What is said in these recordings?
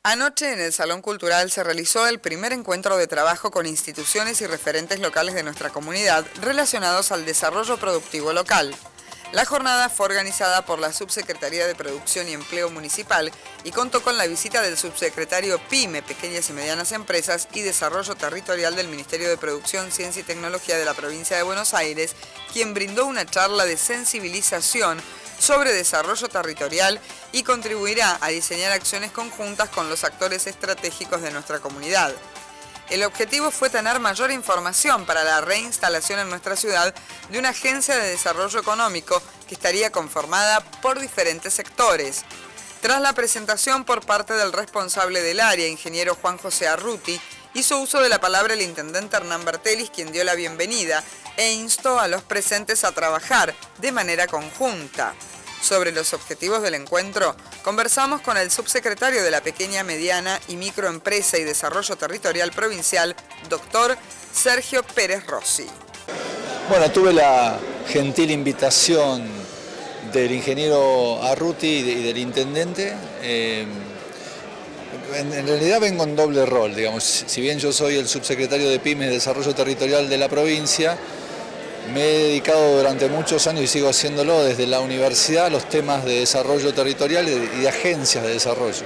Anoche en el Salón Cultural se realizó el primer encuentro de trabajo con instituciones y referentes locales de nuestra comunidad relacionados al desarrollo productivo local. La jornada fue organizada por la Subsecretaría de Producción y Empleo Municipal y contó con la visita del subsecretario PYME, Pequeñas y Medianas Empresas y Desarrollo Territorial del Ministerio de Producción, Ciencia y Tecnología de la Provincia de Buenos Aires, quien brindó una charla de sensibilización sobre desarrollo territorial y contribuirá a diseñar acciones conjuntas con los actores estratégicos de nuestra comunidad. El objetivo fue tener mayor información para la reinstalación en nuestra ciudad de una agencia de desarrollo económico que estaría conformada por diferentes sectores. Tras la presentación por parte del responsable del área, ingeniero Juan José Arruti, hizo uso de la palabra el intendente Hernán Bertelis, quien dio la bienvenida e instó a los presentes a trabajar de manera conjunta. Sobre los objetivos del encuentro, conversamos con el subsecretario de la Pequeña, Mediana y Microempresa y Desarrollo Territorial Provincial, doctor Sergio Pérez Rossi. Bueno, tuve la gentil invitación del ingeniero Arruti y del intendente. En realidad vengo en doble rol, digamos. Si bien yo soy el subsecretario de Pymes y Desarrollo Territorial de la provincia, me he dedicado durante muchos años y sigo haciéndolo desde la universidad a los temas de desarrollo territorial y de agencias de desarrollo.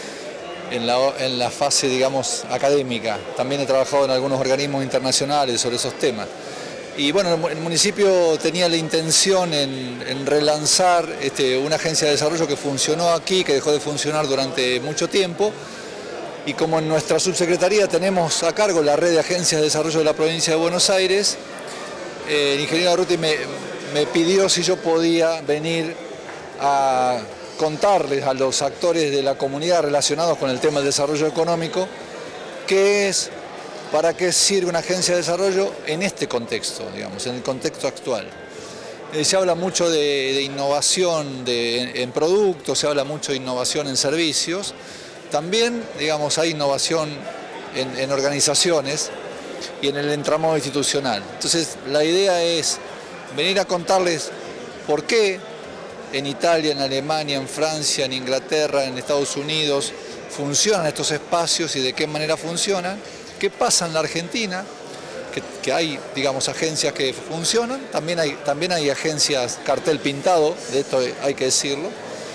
En la fase, digamos, académica. También he trabajado en algunos organismos internacionales sobre esos temas. Y bueno, el municipio tenía la intención en relanzar una agencia de desarrollo que funcionó aquí, que dejó de funcionar durante mucho tiempo. Y como en nuestra subsecretaría tenemos a cargo la red de agencias de desarrollo de la provincia de Buenos Aires, el ingeniero Arruti me pidió si yo podía venir a contarles a los actores de la comunidad relacionados con el tema del desarrollo económico qué es, para qué sirve una agencia de desarrollo en este contexto, digamos, en el contexto actual. Se habla mucho de innovación en productos, se habla mucho de innovación en servicios, también, digamos, hay innovación en organizaciones y en el entramado institucional. Entonces, la idea es venir a contarles por qué en Italia, en Alemania, en Francia, en Inglaterra, en Estados Unidos funcionan estos espacios y de qué manera funcionan, qué pasa en la Argentina, que hay, digamos, agencias que funcionan, también hay agencias cartel pintado, de esto hay que decirlo,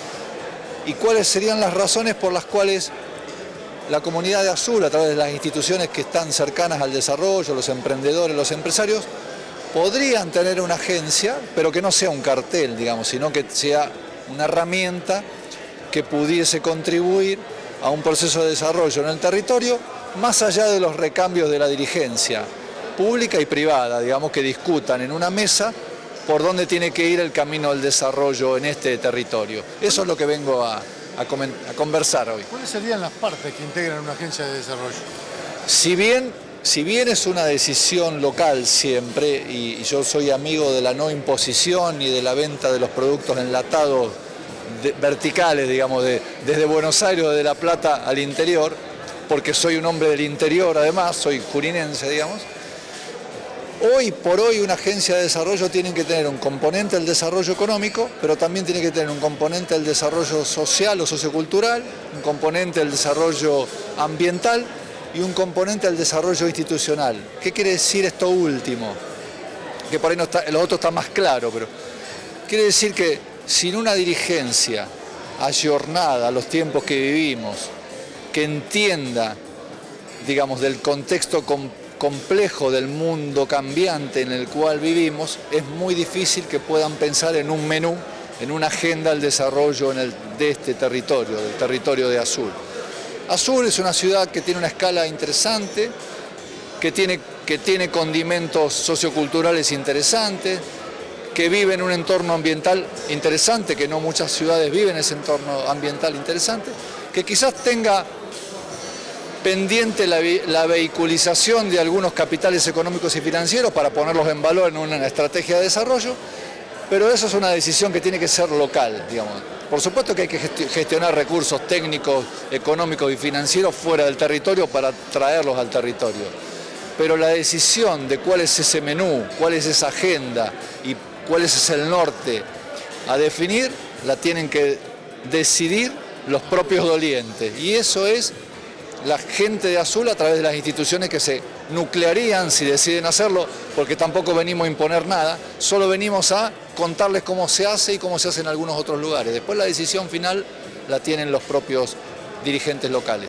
y cuáles serían las razones por las cuales la comunidad de Azul, a través de las instituciones que están cercanas al desarrollo, los emprendedores, los empresarios, podrían tener una agencia, pero que no sea un cartel, digamos, sino que sea una herramienta que pudiese contribuir a un proceso de desarrollo en el territorio, más allá de los recambios de la dirigencia pública y privada, digamos, que discutan en una mesa por dónde tiene que ir el camino del desarrollo en este territorio. Eso es lo que vengo a conversar hoy. ¿Cuáles serían las partes que integran una agencia de desarrollo? Si bien es una decisión local siempre, y yo soy amigo de la no imposición y de la venta de los productos enlatados verticales, digamos, desde Buenos Aires o de La Plata al interior, porque soy un hombre del interior además, soy jurinense, digamos. Hoy por hoy una agencia de desarrollo tiene que tener un componente del desarrollo económico, pero también tiene que tener un componente del desarrollo social o sociocultural, un componente del desarrollo ambiental y un componente del desarrollo institucional. ¿Qué quiere decir esto último? Que por ahí no está, lo otro está más claro, pero quiere decir que sin una dirigencia ayornada a los tiempos que vivimos, que entienda, digamos, del contexto complejo del mundo cambiante en el cual vivimos, es muy difícil que puedan pensar en un menú, en una agenda del desarrollo de este territorio, del territorio de Azul. Azul es una ciudad que tiene una escala interesante, que tiene condimentos socioculturales interesantes, que vive en un entorno ambiental interesante, que no muchas ciudades viven ese entorno ambiental interesante, que quizás tenga pendiente la vehiculización de algunos capitales económicos y financieros para ponerlos en valor en una estrategia de desarrollo, pero eso es una decisión que tiene que ser local, digamos. Por supuesto que hay que gestionar recursos técnicos, económicos y financieros fuera del territorio para traerlos al territorio, pero la decisión de cuál es ese menú, cuál es esa agenda y cuál es el norte a definir, la tienen que decidir los propios dolientes. Y eso es la gente de Azul a través de las instituciones que se nuclearían si deciden hacerlo, porque tampoco venimos a imponer nada, solo venimos a contarles cómo se hace y cómo se hace en algunos otros lugares. Después la decisión final la tienen los propios dirigentes locales.